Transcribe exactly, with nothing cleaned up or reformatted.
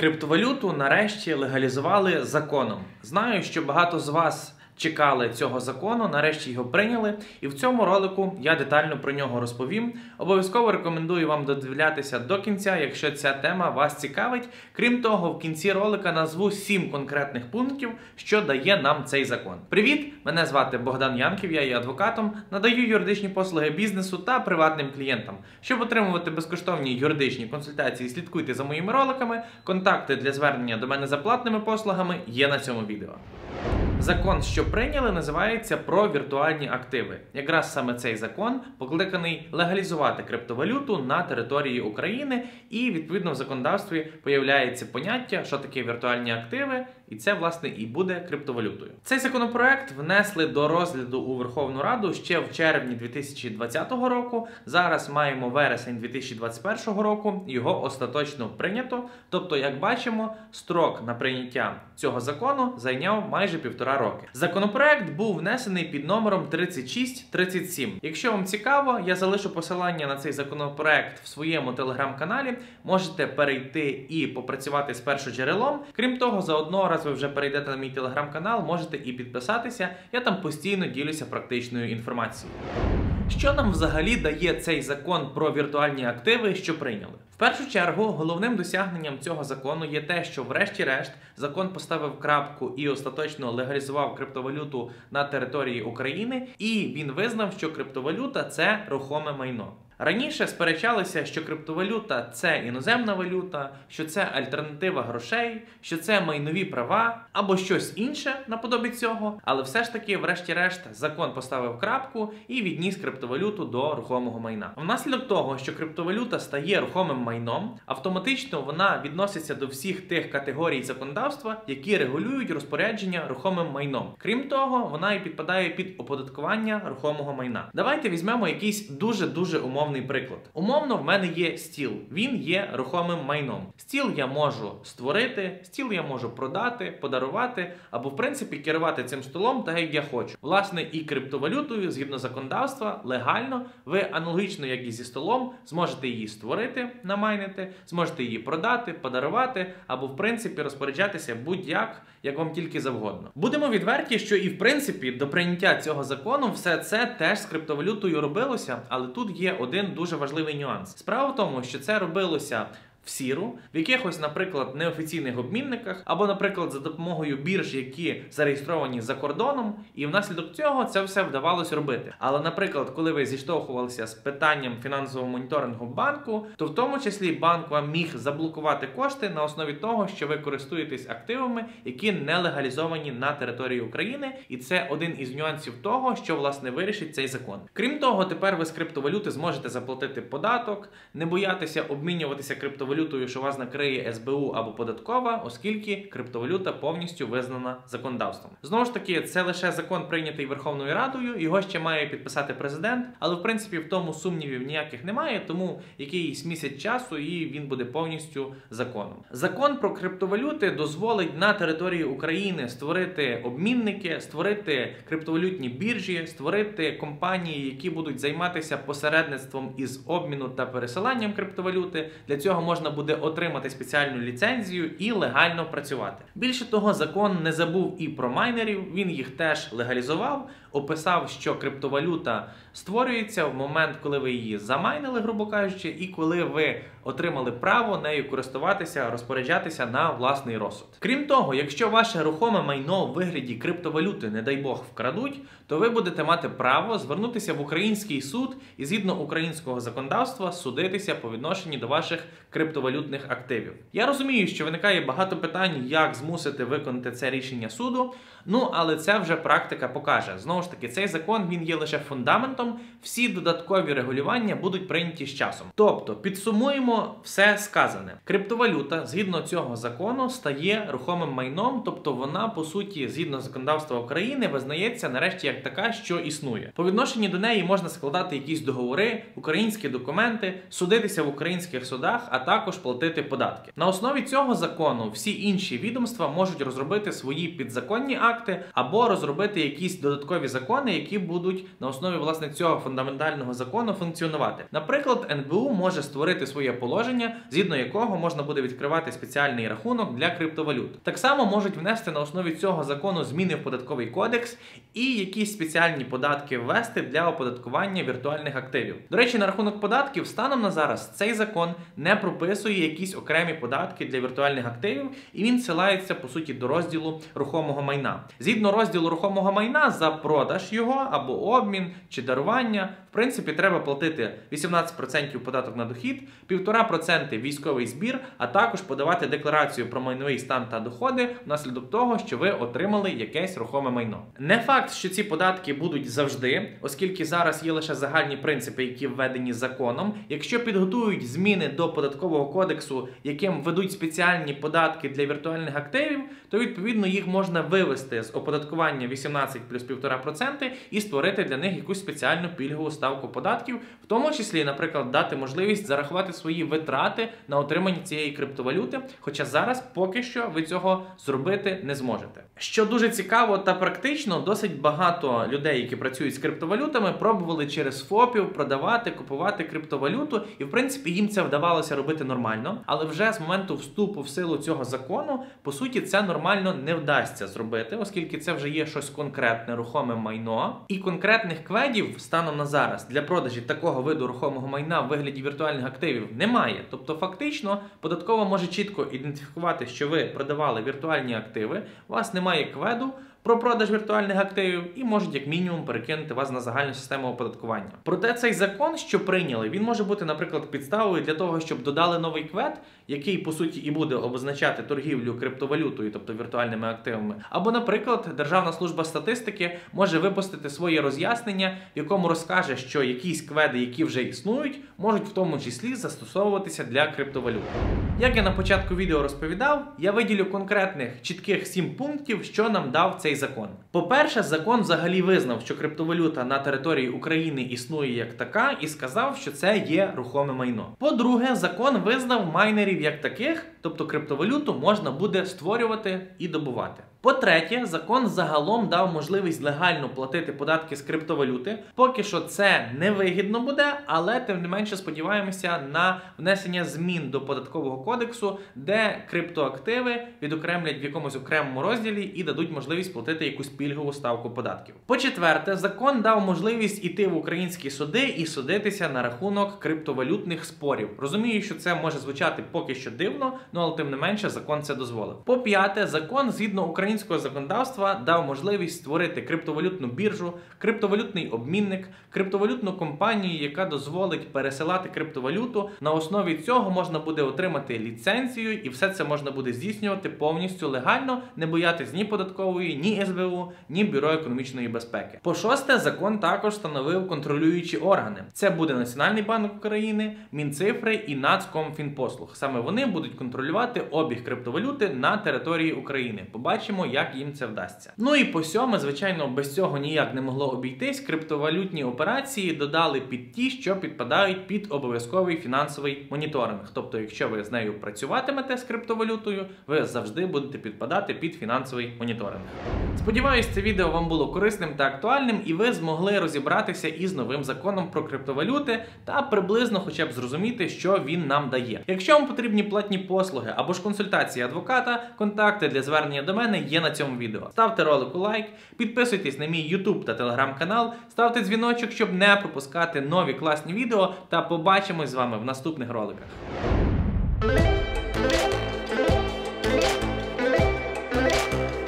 Криптовалюту нарешті легалізували законом. Знаю, що багато з вас чекали цього закону, нарешті його прийняли, і в цьому ролику я детально про нього розповім. Обов'язково рекомендую вам додивлятися до кінця, якщо ця тема вас цікавить. Крім того, в кінці ролика назву сім конкретних пунктів, що дає нам цей закон. Привіт! Мене звати Богдан Янків, я є адвокатом, надаю юридичні послуги бізнесу та приватним клієнтам. Щоб отримувати безкоштовні юридичні консультації, слідкуйте за моїми роликами. Контакти для звернення до мене за платними послугами є на цьому відео. Закон, що прийняли, називається «Про віртуальні активи». Якраз саме цей закон покликаний легалізувати криптовалюту на території України, і відповідно в законодавстві появляється поняття, що таке віртуальні активи, і це, власне, і буде криптовалютою. Цей законопроект внесли до розгляду у Верховну Раду ще в червні дві тисячі двадцятого року. Зараз маємо вересень дві тисячі двадцять першого року, його остаточно прийнято. Тобто, як бачимо, строк на прийняття цього закону зайняв майже півтора роки. Законопроект був внесений під номером тридцять шість тридцять сім. Якщо вам цікаво, я залишу посилання на цей законопроект в своєму телеграм-каналі. Можете перейти і попрацювати з першоджерелом. Крім того, заодно, раз ви вже перейдете на мій телеграм-канал, можете і підписатися. Я там постійно ділюся практичною інформацією. Що нам взагалі дає цей закон про віртуальні активи, що прийняли? В першу чергу, головним досягненням цього закону є те, що врешті-решт закон поставив крапку і остаточно легалізував криптовалюту на території України, і він визнав, що криптовалюта – це рухоме майно. Раніше сперечалися, що криптовалюта – це іноземна валюта, що це альтернатива грошей, що це майнові права або щось інше наподобі цього, але все ж таки, врешті-решт, закон поставив крапку і відніс криптовалюту до рухомого майна. Внаслідок того, що криптовалюта стає рухомим майном, автоматично вона відноситься до всіх тих категорій законодавства, які регулюють розпорядження рухомим майном. Крім того, вона і підпадає під оподаткування рухомого майна. Давайте візьмемо якийсь дуже-дуже умовний приклад. Умовно, в мене є стіл. Він є рухомим майном. Стіл я можу створити, стіл я можу продати, подарувати, або, в принципі, керувати цим столом так, як я хочу. Власне, і криптовалютою, згідно законодавства, легально, ви аналогічно, як і зі столом, зможете її створити, намайнити, зможете її продати, подарувати, або, в принципі, розпоряджатися будь-як, як вам тільки завгодно. Будемо відверті, що і, в принципі, до прийняття цього закону все це теж з криптовалютою робилося, але тут є один дуже важливий нюанс. Справа в тому, що це робилося в сіру, в якихось, наприклад, неофіційних обмінниках, або, наприклад, за допомогою бірж, які зареєстровані за кордоном, і внаслідок цього це все вдавалося робити. Але, наприклад, коли ви зіштовхувалися з питанням фінансового моніторингу банку, то в тому числі банк вам міг заблокувати кошти на основі того, що ви користуєтесь активами, які не легалізовані на території України, і це один із нюансів того, що, власне, вирішить цей закон. Крім того, тепер ви з криптовалюти зможете заплатити податок, не боятися обмінюватися криптовалютою, що вас накриє ес бе у або податкова, оскільки криптовалюта повністю визнана законодавством. Знову ж таки, це лише закон, прийнятий Верховною Радою, його ще має підписати президент, але в принципі в тому сумнівів ніяких немає, тому якийсь місяць часу і він буде повністю законом. Закон про криптовалюти дозволить на території України створити обмінники, створити криптовалютні біржі, створити компанії, які будуть займатися посередництвом із обміну та пересиланням криптовалюти. Для цього можна буде отримати спеціальну ліцензію і легально працювати. Більше того, закон не забув і про майнерів, він їх теж легалізував, описав, що криптовалюта створюється в момент, коли ви її замайнили, грубо кажучи, і коли ви отримали право нею користуватися, розпоряджатися на власний розсуд. Крім того, якщо ваше рухоме майно в вигляді криптовалюти, не дай Бог, вкрадуть, то ви будете мати право звернутися в український суд і згідно українського законодавства судитися по відношенню до ваших криптовалютних активів. Я розумію, що виникає багато питань, як змусити виконати це рішення суду, ну, але це вже практика покаже. Знову ж таки, цей закон, він є лише фундаментом, всі додаткові регулювання будуть прийняті з часом. Тобто, підсумуємо все сказане. Криптовалюта, згідно цього закону, стає рухомим майном, тобто вона, по суті, згідно законодавства України, визнається нарешті як така, що існує. По відношенню до неї можна складати якісь договори, українські документи, судитися в українських судах, а також платити податки. На основі цього закону всі інші відомства можуть розробити свої підзаконні акти або розробити якісь додаткові закони, які будуть на основі власне цього фундаментального закону функціонувати. Наприклад, ен бе у може створити своє положення, згідно якого можна буде відкривати спеціальний рахунок для криптовалют. Так само можуть внести на основі цього закону зміни в податковий кодекс і якісь спеціальні податки ввести для оподаткування віртуальних активів. До речі, на рахунок податків, станом на зараз цей закон не прописує якісь окремі податки для віртуальних активів, і він ссилається, по суті, до розділу рухомого майна. Згідно розділу рухомого майна, за продаж його або обмін чи дарування, в принципі, треба платити вісімнадцять відсотків податок на дохід, півтора відсотка військовий збір, а також подавати декларацію про майновий стан та доходи внаслідок того, що ви отримали якесь рухоме майно. Не факт, що ці податки будуть завжди, оскільки зараз є лише загальні принципи, які введені законом. Якщо підготують зміни до податкового кодексу, яким ведуть спеціальні податки для віртуальних активів, то відповідно їх можна вивести з оподаткування вісімнадцять плюс півтора відсотка і створити для них якусь спеціальну пільгову ставку податків, в тому числі, наприклад, дати можливість зарахувати свої витрати на отримання цієї криптовалюти, хоча зараз поки що ви цього зробити не зможете. Що дуже цікаво та практично, досить багато людей, які працюють з криптовалютами, пробували через ФОПів продавати, купувати криптовалюту, і в принципі їм це вдавалося робити нормально, але вже з моменту вступу в силу цього закону, по суті, це нормально не вдасться зробити, оскільки це вже є щось конкретне, рухоме майно, і конкретних кведів станом на зараз для продажі такого виду рухомого майна в вигляді віртуальних активів немає. Тобто фактично податкова може чітко ідентифікувати, що ви продавали віртуальні активи, у вас немає кведу про продаж віртуальних активів і можуть як мінімум перекинути вас на загальну систему оподаткування. Проте цей закон, що прийняли, він може бути, наприклад, підставою для того, щоб додали новий квед, який, по суті, і буде обозначати торгівлю криптовалютою, тобто віртуальними активами. Або, наприклад, Державна служба статистики може випустити своє роз'яснення, в якому розкаже, що якісь кведи, які вже існують, можуть в тому числі застосовуватися для криптовалют. Як я на початку відео розповідав, я виділю конкретних чітких сім пунктів, що нам дав цей закон. По-перше, закон взагалі визнав, що криптовалюта на території України існує як така і сказав, що це є рухоме майно. По-друге, закон визнав майнерів як таких, тобто криптовалюту можна буде створювати і добувати. По-третє, закон загалом дав можливість легально платити податки з криптовалюти. Поки що це невигідно буде, але тим не менше сподіваємося на внесення змін до податкового кодексу, де криптоактиви відокремлять в якомусь окремому розділі і дадуть можливість платити якусь пільгову ставку податків. По-четверте, закон дав можливість іти в українські суди і судитися на рахунок криптовалютних спорів. Розумію, що це може звучати поки що дивно, але тим не менше закон це дозволив. По-п'яте, закон згідно українського Українського законодавства дав можливість створити криптовалютну біржу, криптовалютний обмінник, криптовалютну компанію, яка дозволить пересилати криптовалюту. На основі цього можна буде отримати ліцензію, і все це можна буде здійснювати повністю легально, не боятись ні податкової, ні ес бе у, ні Бюро економічної безпеки. По-шосте, закон також встановив контролюючі органи. Це буде Національний банк України, Мінцифри і Нацкомфінпослуг. Саме вони будуть контролювати обіг криптовалюти на території України. Побачимо, як їм це вдасться. Ну і по сьоме, звичайно, без цього ніяк не могло обійтись. Криптовалютні операції додали під ті, що підпадають під обов'язковий фінансовий моніторинг. Тобто, якщо ви з нею працюватимете з криптовалютою, ви завжди будете підпадати під фінансовий моніторинг. Сподіваюсь, це відео вам було корисним та актуальним, і ви змогли розібратися із новим законом про криптовалюти та приблизно хоча б зрозуміти, що він нам дає. Якщо вам потрібні платні послуги або ж консультації адвоката, контакти для звернення до мене є на цьому відео. Ставте ролику лайк, підписуйтесь на мій YouTube та Telegram канал, ставте дзвіночок, щоб не пропускати нові класні відео, та побачимось з вами в наступних роликах.